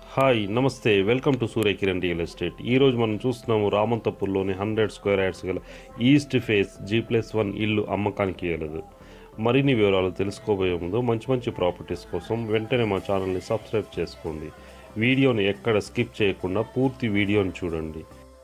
Hi నమస్తే welcome to Surya Kiran real estate. ఈరోజు మనం చూస్తున్నాము రామంతపూర్లోని 100 స్క్వేర్ యార్డ్స్ గల ఈస్ట్ ఫేస్ G+1 ఇల్లు అమ్మకానికి గలదు. మరిన్ని వివరాలు తెలుసుకోబోయే ముందు మంచి ప్రాపర్టీస్ కోసం వెంటనే మా ఛానల్ని సబ్స్క్రైబ్ చేసుకోండి. వీడియోని ఎక్కడ స్కిప్ చేయకుండా పూర్తి వీడియోని చూడండి.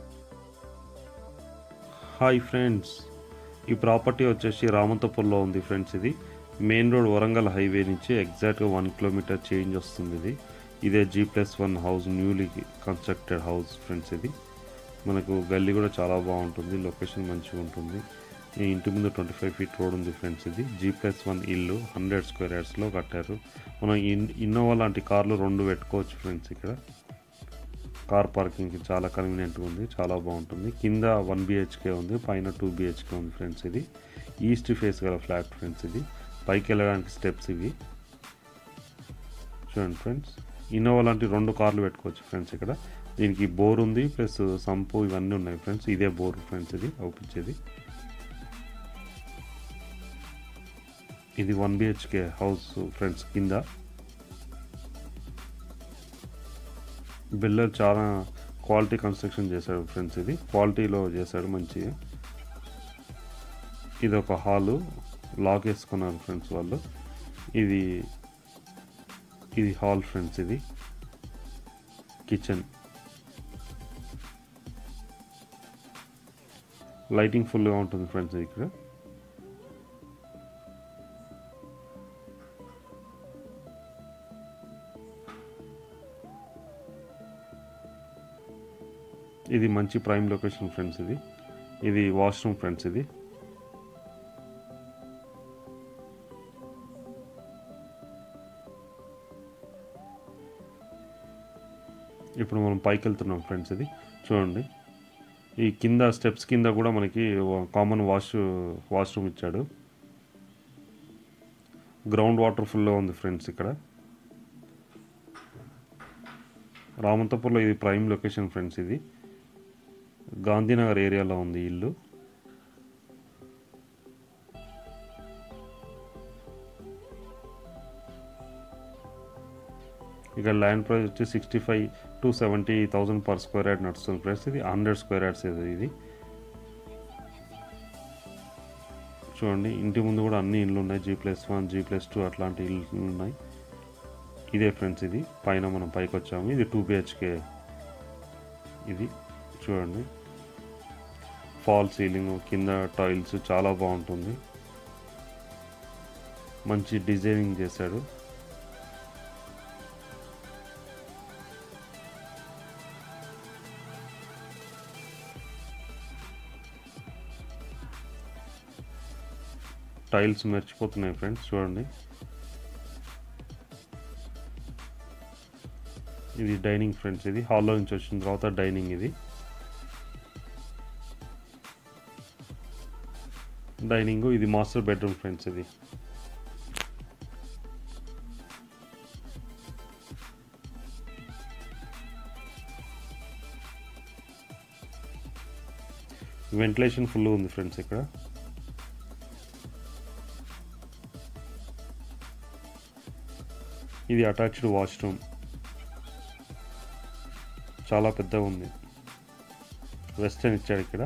హాయ్ ఫ్రెండ్స్, ఈ ప్రాపర్టీ వచ్చేసి రామంతపూర్లో ఉంది ఫ్రెండ్స్. ఇది మెయిన్ రోడ్ వరంగల్ హైవే నుంచి ఎగ్జాక్ట్గా 1 కిలోమీటర్ చేంజ్ వస్తుంది. ఇదే G+1 house, newly constructed house friends. ఇది మనకు గల్లీ కూడా చాలా బాగుంటుంది, లొకేషన్ మంచిగా ఉంటుంది. ఈ ఇంటి ముందు 25 ఫీట్ రోడ్ ఉంది ఫ్రెండ్స్. ఇది G+1 ఇల్లు 100 స్క్వేర్ యార్డ్స్లో కట్టారు. మనం ఇన్నోవా లాంటి కార్లు 2 పెట్టుకోవచ్చు ఫ్రెండ్స్. ఇక్కడ కార్ పార్కింగ్కి చాలా కన్వీనియంట్గా ఉంది, చాలా బాగుంటుంది. కింద 1 BHK ఉంది, పైన 2 BHK ఉంది ఫ్రెండ్స్. ఇది ఈస్ట్ ఫేస్ గల ఫ్లాట్ ఫ్రెండ్స్. ఇది పైకి వెళ్ళడానికి స్టెప్స్ ఇవి చూడండి ఫ్రెండ్స్. ఇన్నోవా లాంటి 2 కార్లు పెట్టుకోవచ్చు ఫ్రెండ్స్. ఇక్కడ దీనికి బోర్ ఉంది, ప్లస్ సంపు ఇవన్నీ ఉన్నాయి ఫ్రెండ్స్. ఇదే బోర్ ఫ్రెండ్స్, ఇది అవుపించేది. ఇది 1 BHK హౌస్ ఫ్రెండ్స్. కింద బిల్డర్ చాలా క్వాలిటీ కన్స్ట్రక్షన్ చేశాడు ఫ్రెండ్స్. ఇది క్వాలిటీలో చేశాడు మంచిగా. ఇది ఒక హాలు, లాక్ వేసుకున్నారు ఫ్రెండ్స్ వాళ్ళు. ఇది హాల్ ఫ్రెండ్స్. ఇది కిచెన్, లైటింగ్ ఫుల్గా ఉంటుంది ఫ్రెండ్స్. ఇక్కడ ఇది మంచి ప్రైమ్ లొకేషన్ ఫ్రెండ్స్. ఇది వాష్రూమ్ ఫ్రెండ్స్. ఇది ఇప్పుడు మనం పైకి వెళ్తున్నాం ఫ్రెండ్స్. ఇది చూడండి, ఈ కింద స్టెప్స్ కింద కూడా మనకి కామన్ వాష్రూమ్ ఇచ్చాడు. గ్రౌండ్ వాటర్ ఫుల్గా ఉంది ఫ్రెండ్స్. ఇక్కడ రామంతపూర్లో ఇది ప్రైమ్ లొకేషన్ ఫ్రెండ్స్. ఇది గాంధీనగర్ ఏరియాలో ఉంది ఇల్లు. ఇక్కడ ల్యాండ్ ప్రైస్ వచ్చి 65,000 to 70,000 పర్ స్క్వేర్ యార్డ్ నడుస్తుంది ప్రైస్. ఇది 100 స్క్వేర్ యార్డ్స్. ఇది చూడండి, ఇంటి ముందు కూడా అన్ని ఇళ్ళు ఉన్నాయి. G+1, G+2 అట్లాంటి ఇళ్ళు ఉన్నాయి. ఇదే ఫ్రెండ్స్. ఇది పైన మనం పైకి వచ్చాము. ఇది 2 BHK. ఇది చూడండి, ఫాల్ సీలింగ్, కింద టైల్స్ చాలా బాగుంటుంది. మంచి డిజైనింగ్ చేశాడు. టైల్స్ మెరిచిపోతున్నాయి ఫ్రెండ్స్. చూడండి, ఇది డైనింగ్ ఫ్రెండ్స్. ఇది హాల్లో నుంచి వచ్చిన తర్వాత డైనింగ్. ఇది డైనింగ్, ఇది మాస్టర్ బెడ్రూమ్ ఫ్రెండ్స్. ఇది వెంటిలేషన్ ఫుల్ ఉంది ఫ్రెండ్స్. ఇక్కడ ఇది అటాచ్డ్ వాష్రూమ్, చాలా పెద్దగా ఉంది. వెస్టర్న్ ఇచ్చాడు ఇక్కడ.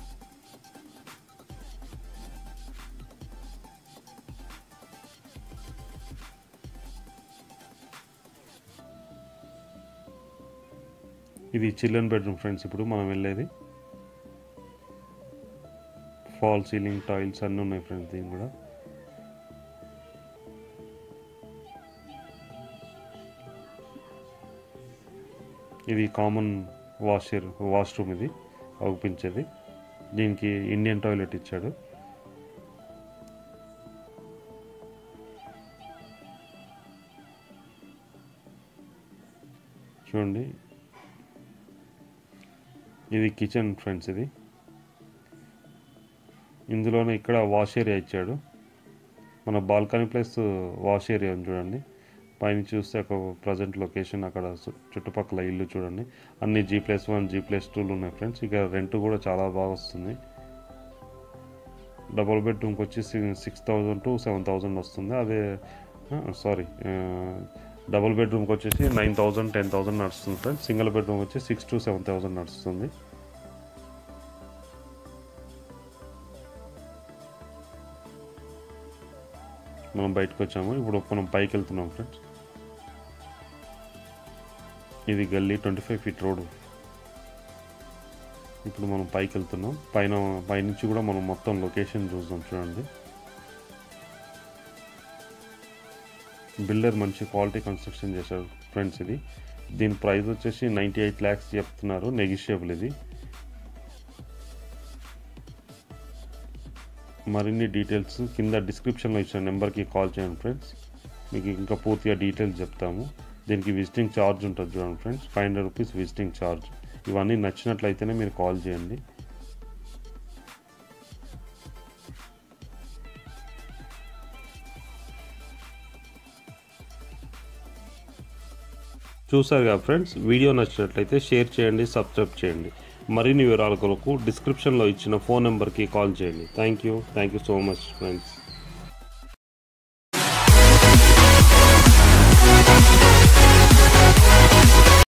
ఇది చిల్డ్రన్ బెడ్రూమ్ ఫ్రెండ్స్. ఇప్పుడు మనం వెళ్ళేది. ఫాల్ సీలింగ్, టైల్స్ అన్నీ ఉన్నాయి ఫ్రెండ్స్. దీని కూడా ఇది కామన్ వాష్రూమ్. ఇది అవుపించేది. దీనికి ఇండియన్ టాయిలెట్ ఇచ్చాడు. చూడండి, ఇది కిచెన్ ఫ్రెండ్స్. ఇది ఇందులోనే ఇక్కడ వాష్ ఏరియా ఇచ్చాడు. మన బాల్కనీ ప్లస్ వాష్ ఏరియా ఉంది చూడండి. పైన చూస్తే ఒక ప్రజెంట్ లొకేషన్, అక్కడ చుట్టుపక్కల ఇల్లు చూడండి. అన్ని G+1, G+2 ఉన్నాయి ఫ్రెండ్స్. ఇక రెంట్ కూడా చాలా బాగా వస్తుంది. డబుల్ బెడ్రూమ్కి వచ్చి 6,000 to 7,000 వస్తుంది. అదే డబుల్ బెడ్రూమ్కి వచ్చేసి 9,000 10,000 నడుస్తుంది ఫ్రెండ్స్. సింగిల్ బెడ్రూమ్ వచ్చి 6,000 to 7,000 నడుస్తుంది. మనం బయటకు వచ్చాము. ఇప్పుడు మనం పైకి వెళ్తున్నాం ఫ్రెండ్స్. ఇది గల్లీ 25 feet రోడ్. ఇప్పుడు మనం పైకి వెళ్తున్నాం. పైనుంచి కూడా మనం మొత్తం లొకేషన్ చూద్దాం. చూడండి, బిల్డర్ మంచి క్వాలిటీ కన్స్ట్రక్షన్ చేశారు ఫ్రెండ్స్. దీని ప్రైస్ వచ్చేసి 98 lakhs చెప్తున్నారు, నెగిషియబుల్. ఇది మరిన్ని డీటెయిల్స్ కింద డిస్క్రిప్షన్లో ఇచ్చిన నెంబర్కి కాల్ చేయండి ఫ్రెండ్స్. మీకు ఇంకా పూర్తిగా డీటెయిల్స్ చెప్తాము. దీనికి విజిటింగ్ ఛార్జ్ ఉంటుంది చూడండి ఫ్రెండ్స్, 500 rupees విజిటింగ్ ఛార్జ్. ఇవన్నీ నచ్చినట్లయితేనే మీరు కాల్ చేయండి. చూసారు కదా ఫ్రెండ్స్, వీడియో నచ్చినట్లయితే షేర్ చేయండి, సబ్స్క్రైబ్ చేయండి. మరిన్ని వివరాల కొరకు డిస్క్రిప్షన్లో ఇచ్చిన ఫోన్ నెంబర్కి కాల్ చేయండి. Thank you so much friends.